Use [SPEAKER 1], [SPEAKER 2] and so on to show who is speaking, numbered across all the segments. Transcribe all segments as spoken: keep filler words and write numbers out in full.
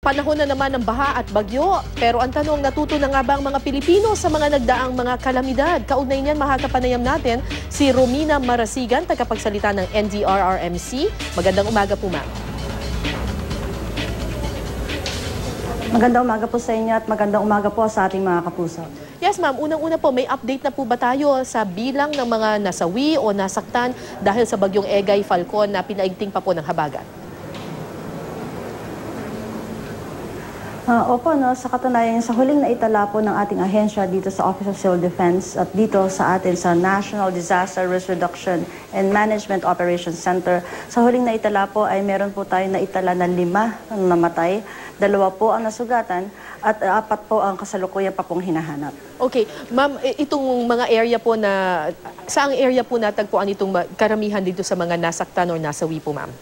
[SPEAKER 1] Panahon na naman ng baha at bagyo. Pero ang tanong, natuto na nga ba ang mga Pilipino sa mga nagdaang mga kalamidad? Kaugnay niyan, makakapanayam natin si Romina Marasigan, tagapagsalita ng N D R R M C. Magandang umaga po, ma'am.
[SPEAKER 2] Magandang umaga po sa inyo at magandang umaga po sa ating mga kapuso.
[SPEAKER 1] Yes, ma'am. Unang-una po, may update na po ba tayo sa bilang ng mga nasawi o nasaktan dahil sa bagyong Egay Falcon na pinaigting pa po ng habagat?
[SPEAKER 2] Uh, opo, no, sa katunayan, sa huling naitala po ng ating ahensya dito sa Office of Civil Defense at dito sa atin sa National Disaster Risk Reduction and Management Operations Center, sa huling naitala po ay meron po tayo naitala na lima ang namatay, dalawa po ang nasugatan at uh, apat po ang kasalukuyan pa pong hinahanap.
[SPEAKER 1] Okay. Ma'am, itong mga area po na, saang area po natagpuan itong karamihan dito sa mga nasaktan o nasawi po, ma'am?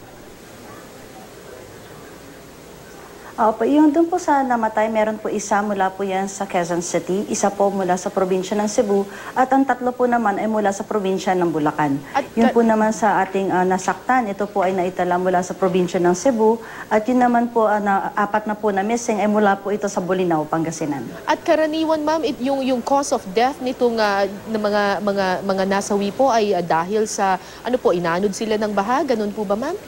[SPEAKER 2] Opo, yung doon po sa namatay, meron po isa mula po yan sa Quezon City, isa po mula sa probinsya ng Cebu, at ang tatlo po naman ay mula sa probinsya ng Bulacan. At yun po naman sa ating uh, nasaktan, ito po ay naitala mula sa probinsya ng Cebu, at yun naman po, uh, na, apat na po na missing, ay mula po ito sa Bolinao, Pangasinan. At
[SPEAKER 1] karaniwan, ma'am, yung, yung cause of death nitong uh, na mga, mga, mga nasawi po ay uh, dahil sa, ano po, inanod sila ng baha, ganun po ba, ma'am?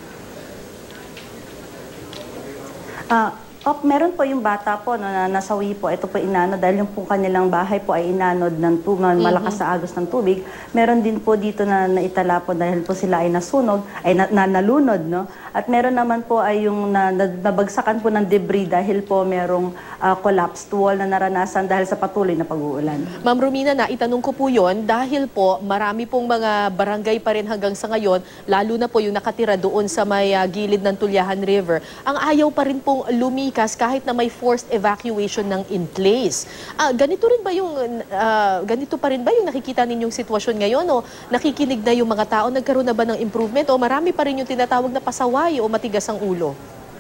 [SPEAKER 2] Ah, uh, oh, meron po yung bata po no, na nasawi po. Ito po inanod dahil yung po kanilang bahay po ay inanod ng tubig, malakas sa agos ng tubig. Meron din po dito na naitala po dahil po sila ay nasunog, ay na, na, nalunod, no? At meron naman po ay yung na, na, nabagsakan po ng debris dahil po merong uh, collapsed wall na naranasan dahil sa patuloy na pag-uulan.
[SPEAKER 1] Ma'am Romina, na itanong ko po yon dahil po marami pong mga barangay pa rin hanggang sa ngayon, lalo na po yung nakatira doon sa may uh, gilid ng Tulyahan River, ang ayaw pa rin pong lumikas kahit na may forced evacuation ng in place. Uh, ganito rin ba yung uh, ganito pa rin ba yung nakikita ninyong sitwasyon ngayon, o nakikinig na yung mga tao, nagkaroon na ba ng improvement, o marami pa rin yung tinatawag na pasaway o matigas ang ulo?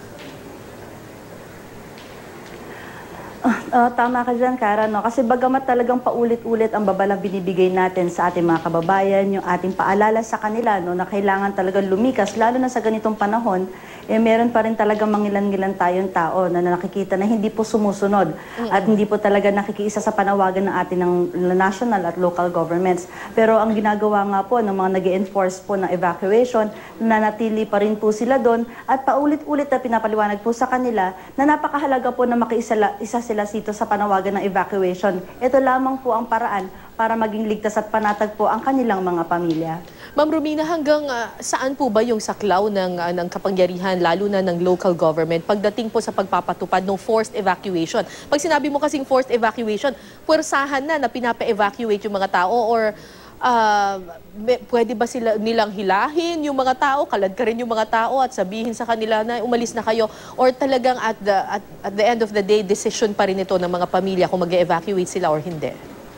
[SPEAKER 2] Uh, uh, tama ka dyan, Kara, no? Kasi bagamat talagang paulit-ulit ang babalang binibigay natin sa ating mga kababayan, yung ating paalala sa kanila, no, na kailangan talagang lumikas, lalo na sa ganitong panahon, eh meron pa rin talagang mangilan-ngilan tayong tao na nakikita na hindi po sumusunod mm-hmm. at hindi po talaga nakikiisa sa panawagan ng ating ng national at local governments. Pero ang ginagawa nga po ng mga nag-enforce po ng evacuation, nanatili pa rin po sila doon at paulit-ulit na pinapaliwanag po sa kanila na napakahalaga po na makiisa isa sila dito sa panawagan ng evacuation. Ito lamang po ang paraan para maging ligtas at panatag po ang kanilang mga pamilya.
[SPEAKER 1] Ma'am Romina, hanggang uh, saan po ba yung saklaw ng, uh, ng kapangyarihan, lalo na ng local government, pagdating po sa pagpapatupad ng forced evacuation? Pag sinabi mo kasing forced evacuation, puwersahan na na pinapa-evacuate yung mga tao, or uh, pwede ba sila nilang hilahin yung mga tao, kalad ka rin yung mga tao at sabihin sa kanila na umalis na kayo, or talagang at the, at, at the end of the day, decision pa rin ito ng mga pamilya kung mag-evacuate sila or hindi?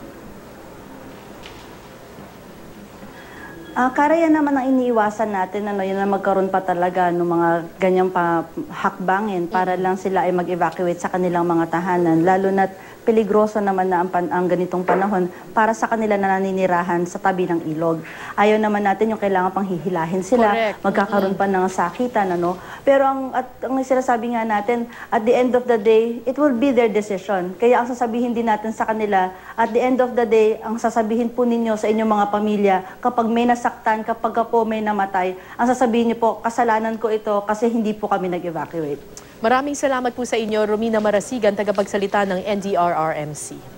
[SPEAKER 2] Uh, Karayan naman ang iniiwasan natin, ano, yun na magkaroon pa talaga ng mga ganyang pa hakbangin para lang sila ay mag-evacuate sa kanilang mga tahanan, lalo na't peligroso naman na ang, pan, ang ganitong panahon para sa kanila na naninirahan sa tabi ng ilog. Ayaw naman natin yung kailangan pang hihilahin sila, correct. Magkakaroon pa ng sakitan, ano. Pero ang, at, ang sinasabi nga natin, at the end of the day, it will be their decision. Kaya ang sasabihin din natin sa kanila, at the end of the day, ang sasabihin po ninyo sa inyong mga pamilya, kapag may nasaktan, kapag po may namatay, ang sasabihin niyo po, kasalanan ko ito kasi hindi po kami nag-evacuate.
[SPEAKER 1] Maraming salamat po sa inyo, Romina Marasigan, tagapagsalita ng N D R R M C.